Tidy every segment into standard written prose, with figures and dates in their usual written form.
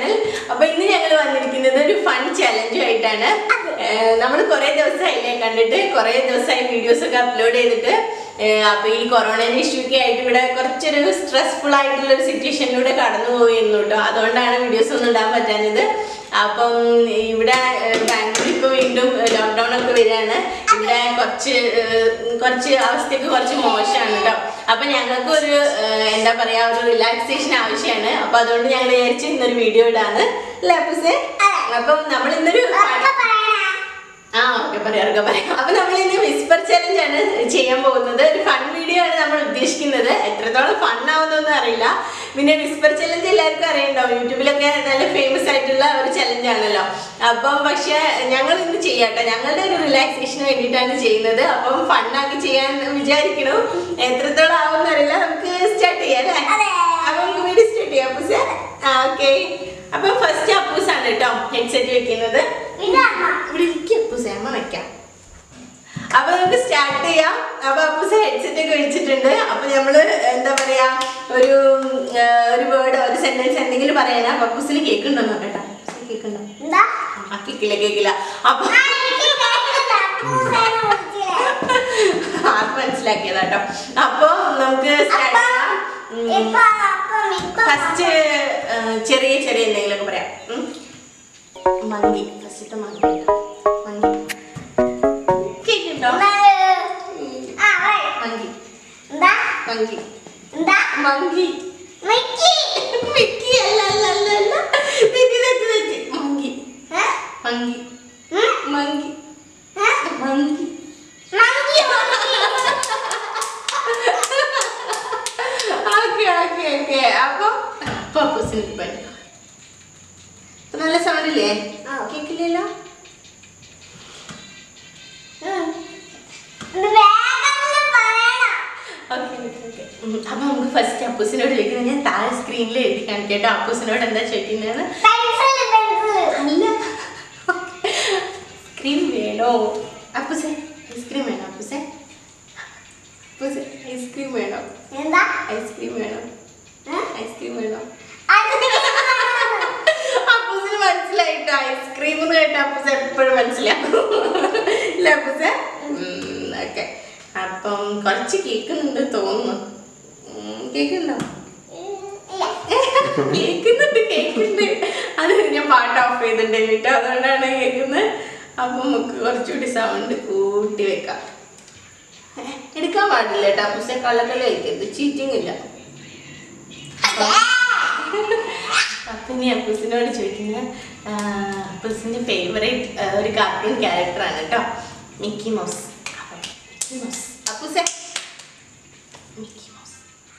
channel. അപ്പോൾ ഇന്ന് ഞങ്ങൾ വന്നിരിക്കുന്നത് ഒരു ഫൺ ചലഞ്ച് ആയിട്ടാണ്. നമ്മൾ കുറേ ദിവസമായി കണ്ടിട്ട് കുറേ ദിവസമായി വീഡിയോസ് ഒക്കെ അപ്ലോഡ് ചെയ്തിട്ട് അപ്പോൾ ഈ കൊറോണ ഇഷ്യൂ ഒക്കെ ആയിട്ട് ഇവിടെ കുറച്ചൊരു സ്ട്രെസ്ഫുൾ ആയിട്ടുള്ള ഒരു സിറ്റുവേഷനിലൂടെ കടന്നുപോയിരുന്നു കേട്ടോ. അതുകൊണ്ടാണ് വീഡിയോസ് ഒന്നും ഇടാൻ പറ്റാഞ്ഞത്. അപ്പം ഇവിടെ ബാംഗ്ലൂർ ഇപ്പോൾ വീണ്ടും ലോക്ക്ഡൗൺ ഒക്കെ വരികയാണ്. ഇവിടെ കുറച്ച് അവസ്ഥയൊക്കെ കുറച്ച് മോശമാണ് കേട്ടോ. അപ്പം ഞങ്ങൾക്ക് ഒരു എന്താ പറയുക ഒരു റിലാക്സേഷൻ ആവശ്യമാണ്. അപ്പം അതുകൊണ്ട് ഞങ്ങൾ വിചാരിച്ചു ഇന്നൊരു വീഡിയോ ഇടാന്ന് അല്ലേ അപ്പൂസേ? അപ്പം നമ്മൾ ഇന്നൊരു ഓക്കെ പറയാം. അപ്പൊ നമ്മൾ ഇന്ന് വിസ്പർ ചലഞ്ച് ആണ് ചെയ്യാൻ പോകുന്നത്. ഒരു ഫൺ വീഡിയോ ആണ് നമ്മൾ ഉദ്ദേശിക്കുന്നത്. എത്രത്തോളം ഫൺ ആവുന്നൊന്നും അറിയില്ല. പിന്നെ വിസ്പർ ചലഞ്ച് എല്ലാവർക്കും അറിയണ്ടാവും, യൂട്യൂബിലൊക്കെ നല്ല ഫേമസ് ആയിട്ടുള്ള ഒരു ചലഞ്ച് ആണല്ലോ. അപ്പം പക്ഷെ ഞങ്ങൾ ഇന്ന് ചെയ്യാട്ടെ, ഞങ്ങളുടെ ഒരു റിലാക്സേഷന് വേണ്ടിയിട്ടാണ് ചെയ്യുന്നത്. അപ്പം ഫണ്ണാക്കി ചെയ്യാൻ വിചാരിക്കണം. എത്രത്തോളം ആവുമെന്ന് അറിയില്ല. നമുക്ക് സ്റ്റാർട്ട് ചെയ്യാം അല്ലേ? അപ്പൊ നമുക്ക് വീഡിയോ സ്റ്റാർട്ട് ചെയ്യാം അപ്പൂസേ. ഓക്കെ, അപ്പൊ ഫസ്റ്റ് അപ്പൂസാണ് കേട്ടോ ഹെഡ്സെറ്റ് വെക്കുന്നത്. ഇവിടെ അപ്പൂസേ അമ്മ വെക്കാം. അപ്പൊ നമുക്ക് സ്റ്റാർട്ട് ചെയ്യാം. അപ്പൊ അപ്പൂസ ഹെഡ്സെറ്റ് ഒക്കെ വെച്ചിട്ടുണ്ട്. അപ്പൊ നമ്മള് എന്താ പറയാ ഒരു വേർഡ് ഒരു സെന്റൻസ് എന്തെങ്കിലും പറയാനാ. അപ്പൊ അപ്പൂസിന് കേൾക്കുന്നുണ്ടോ നോക്കട്ടെ? കേൾക്കുന്നുണ്ടോ? കേൾക്കില്ല. അപ്പൊ അത് മനസ്സിലാക്കിയതാട്ടോ. അപ്പൊ നമുക്ക് സ്റ്റാർട്ട് ചെയ്യാം. ഫസ്റ്റ് ചെറിയ എന്തെങ്കിലുമൊക്കെ പറയാം. Monkey first. മങ്കി കേൾക്കുന്നുണ്ടോ? മങ്കി മങ്കി മിക്കി അല്ല തെറ്റി. Monkey okay. അപ്പൊ നല്ല സൗണ്ട് ഇല്ലേ? കേക്കില്ലല്ലോ. അപ്പൊ നമുക്ക് ഫസ്റ്റ് അപ്പൂസിനോട് ചോദിക്കുന്നത്. ഞാൻ താഴെ സ്ക്രീനിൽ എഴുതി കാണിക്കട്ടോ അപ്പൂസിനോട് എന്താ ചോദിക്കുന്നതെന്ന്. അല്ല, സ്ക്രീൻ വേണോ അപ്പൂസേ? ഐസ്ക്രീം വേണോ അപ്പൂസേ? ഐസ്ക്രീം വേണോ? ഐസ്ക്രീം വേണോ? അപ്പൂസിന് മനസ്സിലായിട്ടോ. ഐസ്ക്രീം എന്ന് കേട്ടോ അപ്പൂസ് എപ്പോഴും മനസ്സിലാവും അല്ലേ അപ്പൂസേ? ഓക്കെ. അപ്പം കുറച്ച് കേൾക്കുന്നുണ്ട് തോന്നുന്നു. കേൾക്കുന്നുണ്ടോ? കേൾക്കുന്നുണ്ട്. അത് ഞാൻ പാട്ട് ഓഫ് ചെയ്തിട്ടുണ്ട് കേട്ടോ, അതുകൊണ്ടാണ് കേൾക്കുന്നത്. അപ്പം നമുക്ക് കുറച്ചുകൂടി സൗണ്ട് കൂട്ടി വെക്കാം. എടുക്കാൻ പാടില്ല കേട്ടോ അപ്പൂസെ. കള്ളക്കല്ല കഴിക്കരുത്, ചീറ്റിംഗ് ഇല്ല. അപ്പം ഇനി അപ്പൂസിനോട് ചോദിക്കുന്നത് അപ്പൂസിൻ്റെ ഫേവറേറ്റ് ഒരു കാർട്ടൂൺ ക്യാരക്ടറാണ് കേട്ടോ, മിക്കി മൗസ്. അപ്പൂസെ മിക്കി മൗസ്.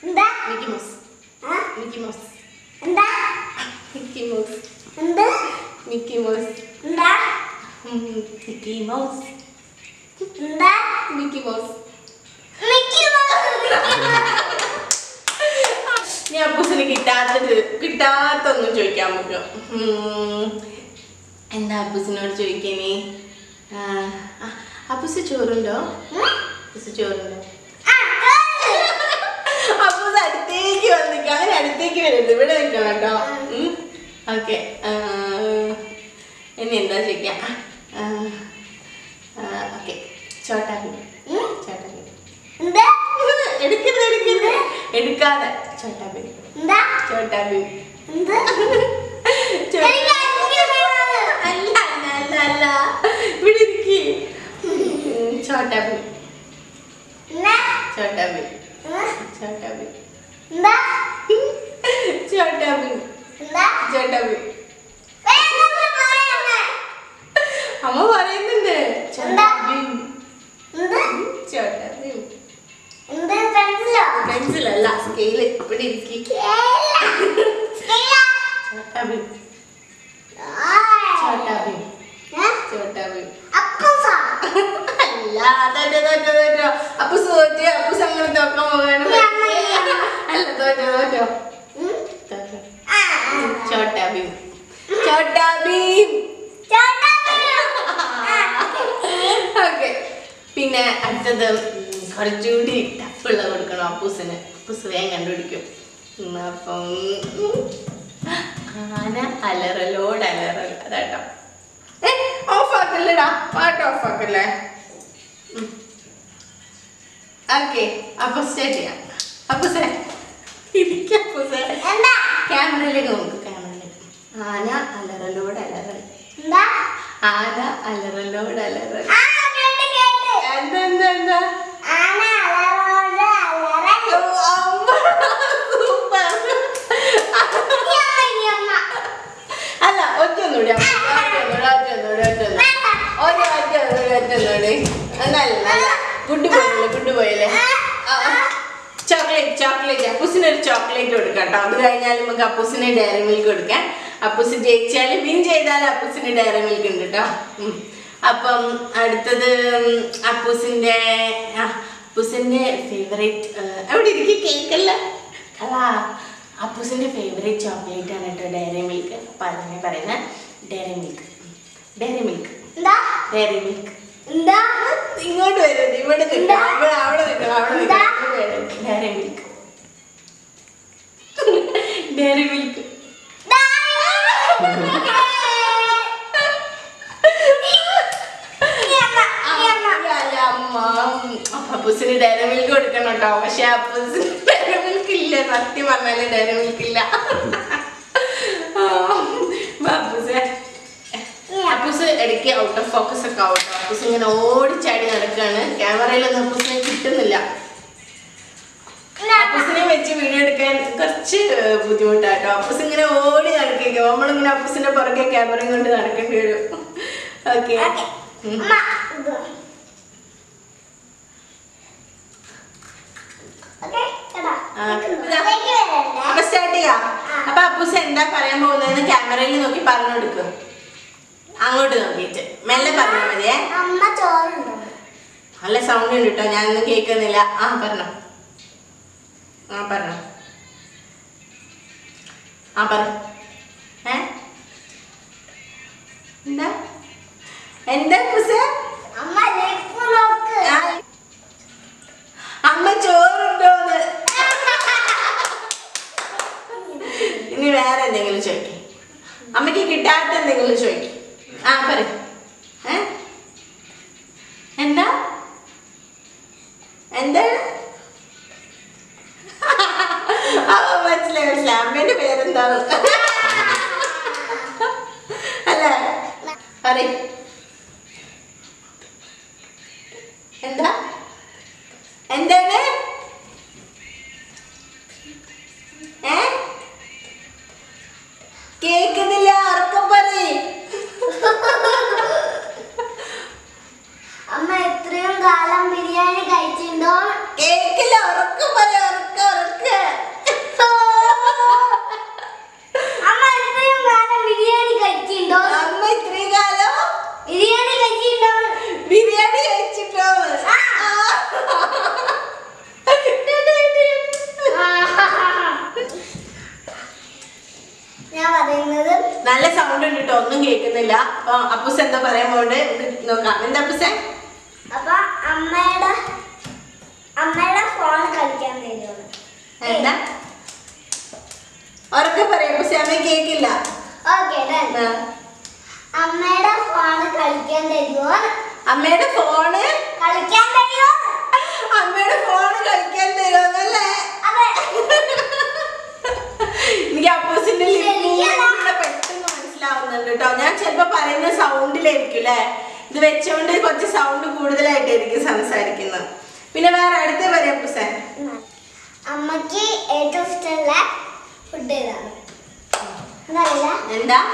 ഞാൻ അപ്പൂസിന് കിട്ടാത്തൊന്നും ചോദിക്കാൻ പറ്റുമോ? എന്താ അപ്പൂസിനോട് ചോദിക്കണേ? അപ്പൂസ് ചോറുണ്ടോ? അപ്പൂസ് അടുത്തേക്ക് വന്നിക്ക. അങ്ങനെ അടുത്തേക്ക് വരരുത്, ഇവിടെ നിൽക്കണം കേട്ടോ. ഓക്കെ, ഇനി എന്താ ചോദിക്കാം? ഓക്കെ, ചോട്ടാ ഭീം. എടുക്കാതെ ചോട്ടാ ഭീം. അല്ല, ഇവിടെ ഇരിക്കേ. ചോട്ടാ ഭീം. അമ്മ പറയുന്നുണ്ട് പെൻസിലല്ല, സ്കെയില്. ഇവിടെ ഇരിക്കി. അല്ല, അപ്പൂസ് തോറ്റോ? അപ്പൂസ് അങ്ങനെ തോക്കാൻ പോകാണ്. അല്ല, തോറ്റോ? ചോട്ടാ ഭീം. ഓക്കെ, പിന്നെ അടുത്തത് കുറച്ചുകൂടി ടഫുള്ള കൊടുക്കണം അപ്പൂസിന്. അപ്പൂസ് വേഗം കണ്ടുപിടിക്കും. അപ്പം ആന അലറലോട് അലറൽ. അതാട്ടോ. ഓഫ് ആക്കല്ലേടാ, പാട്ട് ഓഫ് ആക്കല്ലേ. ഓക്കെ, അപ്പൊ സ്റ്റാർട്ട് ചെയ്യാം. അപ്പൂസേ ഇരിക്കപ്പൂസേ, ക്യാമറയിലേക്ക് നോക്ക്. ക്യാമറയിലേക്ക്. ആന അലറലോട് അലറൽ. ആന അലറലോട് അലറൽ. എന്താ എന്താ എന്താ? അല്ല, ഒറ്റൊന്നൂടി ഗുഡ് പോയല്ലേ, ഗുഡ് പോയല്ലേ. ചോക്ലേറ്റ് അപ്പൂസിനൊരു ചോക്ലേറ്റ് കൊടുക്കാം കേട്ടോ. അത് കഴിഞ്ഞാൽ നമുക്ക് അപ്പൂസിന് ഡയറി മിൽക്ക് കൊടുക്കാം. അപ്പൂസ് ജയിച്ചാൽ വിൻ ചെയ്താൽ അപ്പൂസിന് ഡയറി മിൽക്ക് ഉണ്ട് കേട്ടോ. അപ്പം അടുത്തത് അപ്പൂസിന്റെ ഫേവറേറ്റ് അവിടെ ഇരിക്കും കേക്കല്ല അപ്പൂസിന്റെ ഫേവറേറ്റ് ചോക്ലേറ്റ് ആണ് കേട്ടോ ഡയറി മിൽക്ക്. അപ്പൊ അതിനെ പറയുന്ന ഡയറി മിൽക്ക്. ഇങ്ങോട്ട് വരുന്നത്, ഇവിടെ നിൽക്കണം, അവിടെ നിൽക്കണം. Dairy milk. അപ്പൂസിന് ഡയറി മിൽക്ക് കൊടുക്കണം കേട്ടോ. പക്ഷെ അപ്പൂസിന് ഡയറി മിൽക്ക് ഇല്ല, സത്യം പറഞ്ഞാല് ഡയറി മിൽക്ക് ഇല്ല. അപ്പൂസ് ഇടയ്ക്ക് ഔട്ട് ഓഫ് ഫോക്കസ് ഒക്കെ ആവും. അപ്പൂസ് ഇങ്ങനെ ഓടിച്ചാടി നടക്കുകയാണ്. ക്യാമറയിലൊന്നും അപ്പൂസിനെ കിട്ടുന്നില്ല. അപ്പൂസിനെ വെച്ച് വീഡിയോ എടുക്കാൻ കുറച്ച് ബുദ്ധിമുട്ടാട്ടോ. അപ്പൂസ് ഇങ്ങനെ ഓടി നടക്കുക, നമ്മളിങ്ങനെ അപ്പൂസിന്റെ പുറകെ ക്യാമറയും കൊണ്ട് നടക്കേണ്ടി വരും. ഓക്കെ, അപ്പൊ സ്റ്റാർട്ട് ചെയ്യാം. അപ്പൊ അപ്പൂസ് എന്താ പറയാൻ പോകുന്നതെന്ന് ക്യാമറയിൽ നോക്കി പറഞ്ഞു കൊടുക്കും. അങ്ങോട്ട് നോക്കിയിട്ട് മെല്ലെ പറഞ്ഞാൽ മതിയേ. നല്ല സൗണ്ട് ഉണ്ട് കേട്ടോ, ഞാനൊന്നും കേൾക്കുന്നില്ല. പറഞ്ഞോ. പറഞ്ഞോ. പറ. എന്താ എന്താ അപ്പൂസേ? അമ്മ ചോറുണ്ടോന്ന്. ഇനി വേറെ എന്തെങ്കിലും ചോദിക്കും. അമ്മക്ക് കിട്ടാത്ത എന്തെങ്കിലും ചോദിക്കും. പറ. എന്താ എന്താണ്? മനസ്സിലായി. അമ്മേന്റെ പേരെന്താണ് അല്ലേ? പറ. എന്താ എന്താണ്? കേക്കുന്നില്ല, ഉറക്കം പറ. അമ്മ എത്രയും കാലം ബിരിയാണി കഴിച്ചിട്ടുണ്ടോ? കേക്കില്ല, ഉറക്കം പറ. അമ്മ എത്രയും കാലം ബിരിയാണി കഴിച്ചിട്ടുണ്ടോ? അമ്മ ഇത്രയും കാലം ബിരിയാണി കഴിച്ചിട്ടുണ്ടോ? ഞാൻ പറയുന്നത് നല്ല സൗണ്ട് ഉണ്ട് കേട്ടോ, ഒന്നും കേൾക്കുന്നില്ല. അപ്പൊ അപ്പൂസ് എന്താ പറയാൻ പോണ്ട് നോക്കാം. എന്താ അപ്പൂസേ? അപ്പൊ അമ്മയുടെ ഫോൺ കളിക്കാൻ തരുമോ? എന്താ ഉറക്കെ പറയാം അപ്പൂസേ, അമ്മ കേക്കില്ല. അമ്മയുടെ ഫോണ് കളിക്കാൻ തരുമോ? അമ്മയുടെ ഫോണ് കളിക്കാൻ തരുമോ? അമ്മയുടെ ഫോണ് കളിക്കാൻ തരുമോന്നല്ലേ? എനിക്ക് അപ്പൂസിന്റെ പെട്ടെന്ന് മനസ്സിലാവുന്നുണ്ട് കേട്ടോ. ഞാൻ ചിലപ്പോ പറയുന്ന സൗണ്ടിലായിരിക്കും അല്ലേ, ഇത് വെച്ചോണ്ട് കുറച്ച് സൗണ്ട് കൂടുതലായിട്ടായിരിക്കും സംസാരിക്കുന്നത്. പിന്നെ വേറെ അടുത്ത പറയാം അപ്പൂസേ. അമ്മക്ക് ഏറ്റവും ഇഷ്ടമുള്ള ഫുഡ് ഏതാണ്? എന്താ?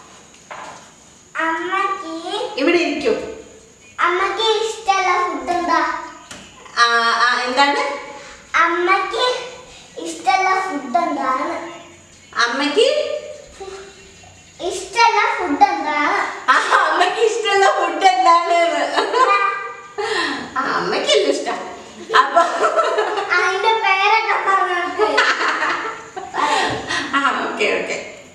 അമ്മക്ക് ഇവിടെ ഇരിക്കും. അമ്മക്ക് ഇഷ്ടമുള്ള ഫുഡ് എന്താ? എന്താണ് അമ്മക്ക് ഇഷ്ടമുള്ള ഫുഡ് എന്താണ്? അമ്മക്ക് ഇഷ്ടമുള്ള ഫുഡ് എന്താണ്? അമ്മക്ക് ഇഷ്ടമുള്ള ഫുഡ് എന്താണ്? അമ്മക്കെല്ലാം ഇഷ്ടം. അപ്പൊ അതിന്റെ പേരൊക്കെ പറഞ്ഞു. ഓക്കെ.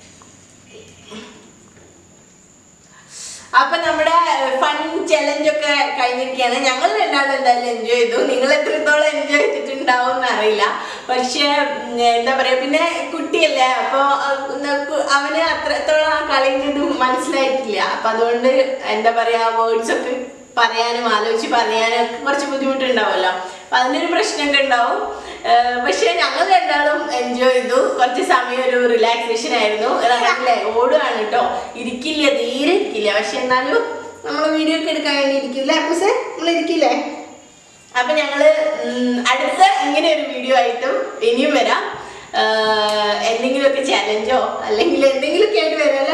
അപ്പൊ നമ്മുടെ ഫൺ ചലഞ്ച് ഒക്കെ കഴിഞ്ഞിരിക്കുകയാണ്. ഞങ്ങൾ രണ്ടാളും എന്തായാലും എൻജോയ് ചെയ്തു. നിങ്ങൾ എത്രത്തോളം എൻജോയ് ചെയ്തിട്ടുണ്ട് ഉണ്ടാവും എന്നറിയില്ല. പക്ഷെ എന്താ പറയാ, പിന്നെ കുട്ടിയല്ലേ, അപ്പൊ അവന് അത്രത്തോളം ആ കളിയൊന്നും മനസ്സിലായിട്ടില്ല. അപ്പൊ അതുകൊണ്ട് എന്താ പറയാ, വേർഡ്സ് ഒക്കെ പറയാനും ആലോചിച്ച് പറയാനും കുറച്ച് ബുദ്ധിമുട്ടുണ്ടാവുമല്ലോ. അപ്പൊ അതിനൊരു പ്രശ്നമൊക്കെ ഉണ്ടാവും. പക്ഷെ ഞങ്ങൾ രണ്ടാളും എൻജോയ് ചെയ്തു. കുറച്ച് സമയം ഒരു റിലാക്സേഷൻ ആയിരുന്നു. അല്ലേ, ഓടുകയാണ് കേട്ടോ, ഇരിക്കില്ല, തീരെ ഇരിക്കില്ല. പക്ഷെ എന്നാലും നമ്മൾ വീഡിയോ ഒക്കെ എടുക്കാൻ വേണ്ടി ഇരിക്കില്ലേ അപ്പൂസേ, നമ്മൾ ഇരിക്കില്ലേ? അപ്പൊ ഞങ്ങള് അടുത്ത ഇങ്ങനെ ഒരു വീഡിയോ ആയിട്ടും ഇനിയും വരാം. എന്തെങ്കിലുമൊക്കെ ചാലഞ്ചോ അല്ലെങ്കിൽ എന്തെങ്കിലുമൊക്കെ ആയിട്ട് വരാമല്ലോ.